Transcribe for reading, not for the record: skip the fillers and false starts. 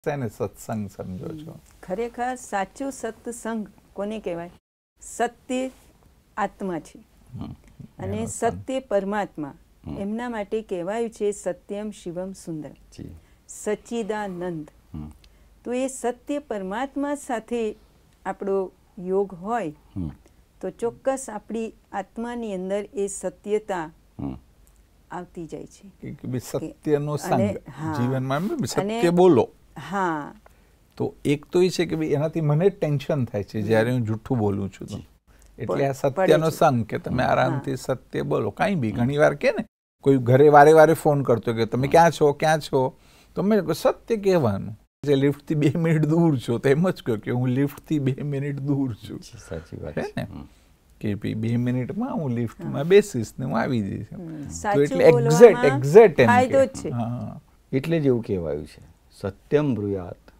શેને સત્સંગ સમજો છો? ખરેખર સાચું સત્સંગ કોને કહેવાય? સત્ય આત્મા છે અને સત્ય પરમાત્મા. એમના માટે કહેવાયું છે સત્યમ શિવમ સુંદર, સચ્ચિદાનંદ. તો એ સત્ય પરમાત્મા સાથે આપણો યોગ હોય તો ચોક્કસ આપણી આત્માની અંદર એ સત્યતા આવતી જાય છે. સત્યનો સંગ જીવનમાં સત્ય બોલો. હા, તો એક તો એ છે કે ભાઈ એનાથી મને ટેન્શન થાય છે જ્યારે હું જૂઠું બોલું છું તો. એટલે આ સત્યનો સંગ કે તમે આરામથી સત્ય બોલો. કાંઈ બી ઘણી વાર કે ને કોઈ ઘરે વારે વારે ફોન કરતો કે તમે ક્યાં છો ક્યાં છો, તો મેં સત્ય કહેવાનું. જે લિફ્ટથી 2 મિનિટ દૂર છો તો એમ જ કહો કે હું લિફ્ટથી 2 મિનિટ દૂર છું. સાચી વાત છે ને કે ભાઈ 2 મિનિટમાં હું લિફ્ટમાં બેસીશ ને હું આવી જઈશ. તો એટલે એક્ઝેક્ટ ફાયદો જ છે. એટલે જ એવું કહેવાયું છે સત્યમ બ્રુયાત